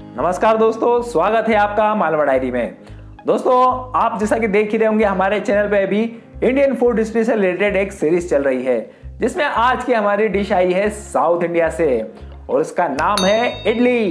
नमस्कार दोस्तों, स्वागत है आपका मालवा डायरी में। दोस्तों, आप जैसा कि देख ही रहे होंगे हमारे चैनल पे अभी इंडियन फूड हिस्ट्री से रिलेटेड एक सीरीज चल रही है, जिसमें आज की हमारी डिश आई है साउथ इंडिया से और उसका नाम है इडली।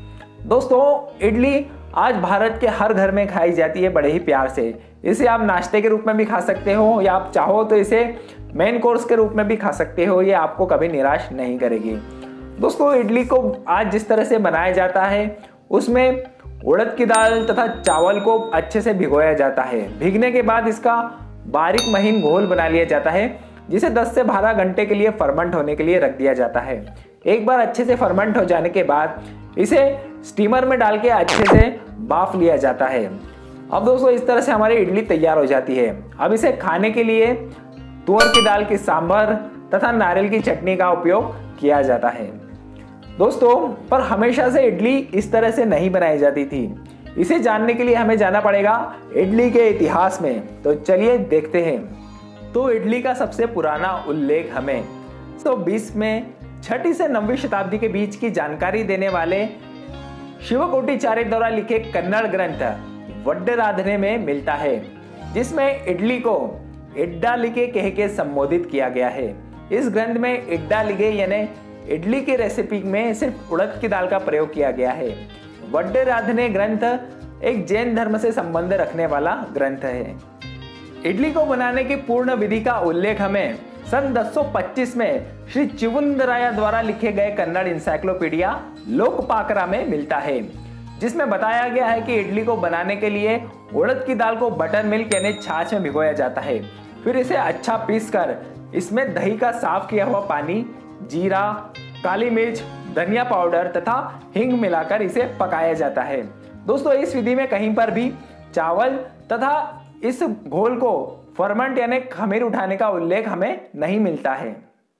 दोस्तों, इडली आज भारत के हर घर में खाई जाती है बड़े ही प्यार से। इसे आप नाश्ते के रूप में भी खा सकते हो या आप चाहो तो इसे मेन कोर्स के रूप में भी खा सकते हो। ये आपको कभी निराश नहीं करेगी। दोस्तों, इडली को आज जिस तरह से बनाया जाता है उसमें उड़द की दाल तथा चावल को अच्छे से भिगोया जाता है। भीगने के बाद इसका बारीक महीन घोल बना लिया जाता है, जिसे 10 से 12 घंटे के लिए फर्मेंट होने के लिए रख दिया जाता है। एक बार अच्छे से फर्मेंट हो जाने के बाद इसे स्टीमर में डाल के अच्छे से बाफ लिया जाता है। अब दोस्तों, इस तरह से हमारी इडली तैयार हो जाती है। अब इसे खाने के लिए तुअर की दाल की सांभर तथा नारियल की चटनी का उपयोग किया जाता है। दोस्तों, पर हमेशा से इडली इस तरह से नहीं बनाई जाती थी। इसे जानने के लिए हमें जाना पड़ेगा इडली के इतिहास में। तो चलिए देखते हैं। तो इडली का सबसे पुराना उल्लेख हमें 120 में 6वीं से 9वीं शताब्दी के बीच की जानकारी देने वाले शिवकोटिचार्य द्वारा लिखे कन्नड़ ग्रंथ वड्डेराधने में मिलता है, जिसमें इडली को इड्डालिगे कह के संबोधित किया गया है। इस ग्रंथ में इड्डालिगे यानी इडली की रेसिपी में सिर्फ उड़द की दाल का प्रयोग किया गया है। वड्डेराधने ग्रंथ एक जैन धर्म से संबंध रखने वाला ग्रंथ है। इडली को बनाने की पूर्ण विधि का उल्लेख हमें सन 1025 में श्री चिवुंदराया द्वारा लिखे गए कन्नड़ इंसाइक्लोपीडिया लोकपाकरा में मिलता है, जिसमें बताया गया है कि इडली को बनाने के लिए उड़द की दाल को बटर मिल्क यानी छाछ में भिगोया जाता है। फिर इसे अच्छा पीसकर इसमें दही का साफ किया हुआ पानी, जीरा, काली मिर्च, धनिया पाउडर तथा हींग मिलाकर इसे पकाया जाता है। दोस्तों, इस विधि में कहीं पर भी चावल तथा इस घोल को फर्मेंट यानी खमीर उठाने का उल्लेख हमें नहीं मिलता है।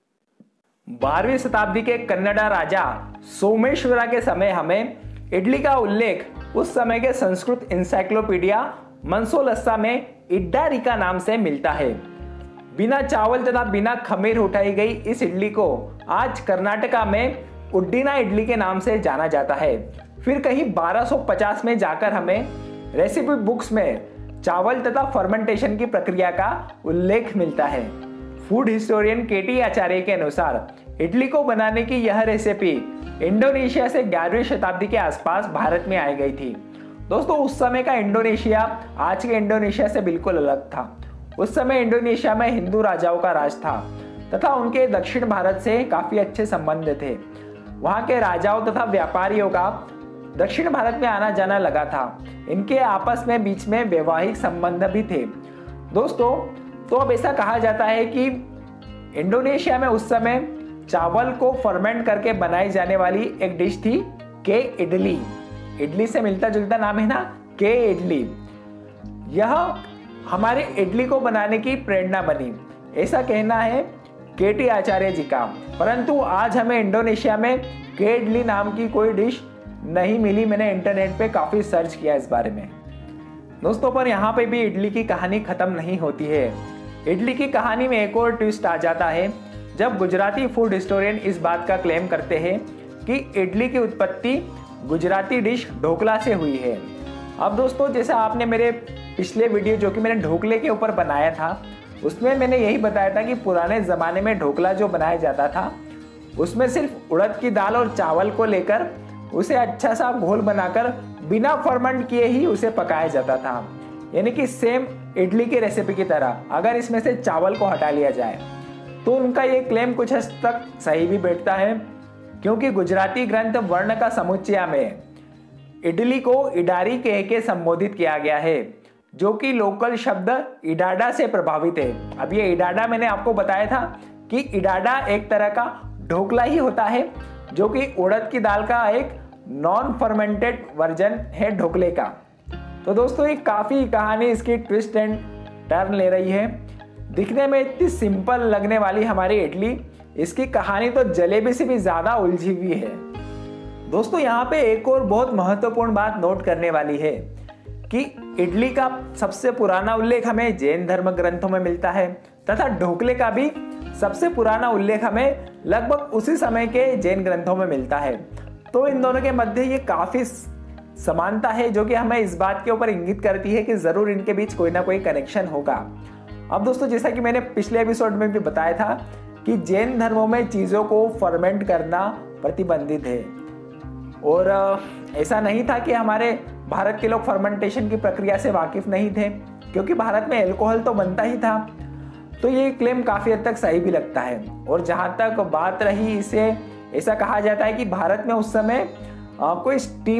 12वीं शताब्दी के कन्नड़ राजा सोमेश्वरा के समय हमें इडली का उल्लेख उस समय के संस्कृत इंसाइक्लोपीडिया मंसोलस्सा में इड्डारिका नाम से मिलता है। बिना चावल तथा बिना खमीर उठाई गई इस इडली को आज कर्नाटका में उड्डीना इडली के नाम से जाना जाता है। फिर कहीं 1250 में जाकर हमें रेसिपी बुक्स में चावल तथा फर्मेंटेशन की प्रक्रिया का उल्लेख मिलता है। फूड हिस्टोरियन केटी आचार्य के अनुसार इडली को बनाने की यह रेसिपी इंडोनेशिया से 11वीं शताब्दी के आसपास भारत में आई गई थी। दोस्तों, उस समय का इंडोनेशिया आज के इंडोनेशिया से बिल्कुल अलग था। उस समय इंडोनेशिया में हिंदू राजाओं का राज था तथा उनके दक्षिण भारत से काफी अच्छे संबंध थे। वहां के राजाओं तथा व्यापारियों का दक्षिण भारत में आना जाना लगा था। इनके आपस में बीच में वैवाहिक संबंध भी थे। दोस्तों, तो अब ऐसा कहा जाता है कि इंडोनेशिया में उस समय चावल को फर्मेंट करके बनाई जाने वाली एक डिश थी के इडली। इडली से मिलता जुलता नाम है ना, के इडली। यह हमारे इडली को बनाने की प्रेरणा बनी, ऐसा कहना है केटी आचार्य जी का। परंतु आज हमें इंडोनेशिया में के इडली नाम की कोई डिश नहीं मिली। मैंने इंटरनेट पे काफी सर्च किया इस बारे में। दोस्तों, पर यहाँ पे भी इडली की कहानी खत्म नहीं होती है। इडली की कहानी में एक और ट्विस्ट आ जाता है जब गुजराती फूड हिस्टोरियन इस बात का क्लेम करते हैं कि इडली की उत्पत्ति गुजराती डिश ढोकला से हुई है। अब दोस्तों, जैसा आपने मेरे पिछले वीडियो जो कि मैंने ढोकले के ऊपर बनाया था, उसमें मैंने यही बताया था कि पुराने ज़माने में ढोकला जो बनाया जाता था उसमें सिर्फ उड़द की दाल और चावल को लेकर उसे अच्छा सा घोल बनाकर बिना फर्मेंट किए ही उसे पकाया जाता था। यानी कि सेम इडली की रेसिपी की तरह। अगर इसमें से चावल को हटा लिया जाए तो उनका ये क्लेम कुछ हद तक सही भी बैठता है, क्योंकि गुजराती ग्रंथ वर्ण का समुच्चय में इडली को इडारी कह के संबोधित किया गया है, जो कि लोकल शब्द इडाडा से प्रभावित है। अब ये इडाडा मैंने आपको बताया था कि इडाडा एक तरह का ढोकला ही होता है, जो कि उड़द की दाल का एक नॉन फर्मेंटेड वर्जन है ढोकले का। तो दोस्तों, ये काफ़ी कहानी इसकी ट्विस्ट एंड टर्न ले रही है। दिखने में इतनी सिंपल लगने वाली हमारी इडली, इसकी कहानी तो जलेबी से भी ज़्यादा उलझी हुई है। दोस्तों, यहाँ पे एक और बहुत महत्वपूर्ण बात नोट करने वाली है कि इडली का सबसे पुराना उल्लेख हमें जैन धर्म ग्रंथों में मिलता है तथा ढोकले का भी सबसे पुराना उल्लेख हमें लगभग उसी समय के जैन ग्रंथों में मिलता है। तो इन दोनों के मध्य ये काफी समानता है जो कि हमें इस बात के ऊपर इंगित करती है कि जरूर इनके बीच कोई ना कोई कनेक्शन होगा। अब दोस्तों, जैसा कि मैंने पिछले एपिसोड में भी बताया था कि जैन धर्मों में चीज़ों को फर्मेंट करना प्रतिबंधित है, और ऐसा नहीं था कि हमारे भारत के लोग फर्मेंटेशन की प्रक्रिया से वाकिफ नहीं थे, क्योंकि भारत में अल्कोहल तो बनता ही था। तो ये क्लेम काफ़ी हद तक सही भी लगता है। और जहाँ तक बात रही, इसे ऐसा कहा जाता है कि भारत में उस समय कोई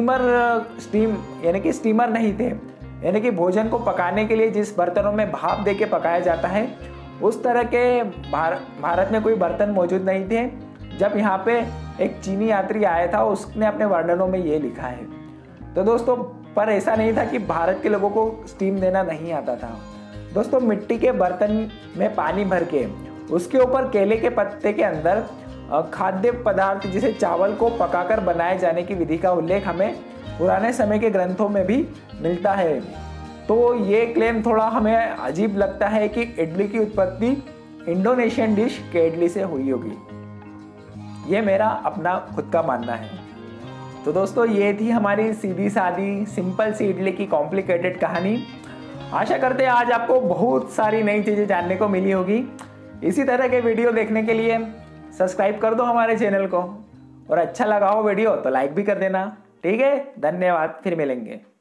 स्टीमर नहीं थे, यानी कि भोजन को पकाने के लिए जिस बर्तनों में भाप दे के पकाया जाता है उस तरह के भारत में कोई बर्तन मौजूद नहीं थे। जब यहाँ पे एक चीनी यात्री आया था, उसने अपने वर्णनों में ये लिखा है। तो दोस्तों, पर ऐसा नहीं था कि भारत के लोगों को स्टीम देना नहीं आता था। दोस्तों, मिट्टी के बर्तन में पानी भर के उसके ऊपर केले के पत्ते के अंदर खाद्य पदार्थ जिसे चावल को पकाकर बनाए जाने की विधि का उल्लेख हमें पुराने समय के ग्रंथों में भी मिलता है। तो ये क्लेम थोड़ा हमें अजीब लगता है कि इडली की उत्पत्ति इंडोनेशियन डिश केडली से हुई होगी। ये मेरा अपना खुद का मानना है। तो दोस्तों, ये थी हमारी सीधी सादी सिंपल सी इडली की कॉम्प्लिकेटेड कहानी। आशा करते हैं आज आपको बहुत सारी नई चीज़ें जानने को मिली होगी। इसी तरह के वीडियो देखने के लिए सब्सक्राइब कर दो हमारे चैनल को, और अच्छा लगा हो वीडियो तो लाइक भी कर देना। ठीक है, धन्यवाद, फिर मिलेंगे।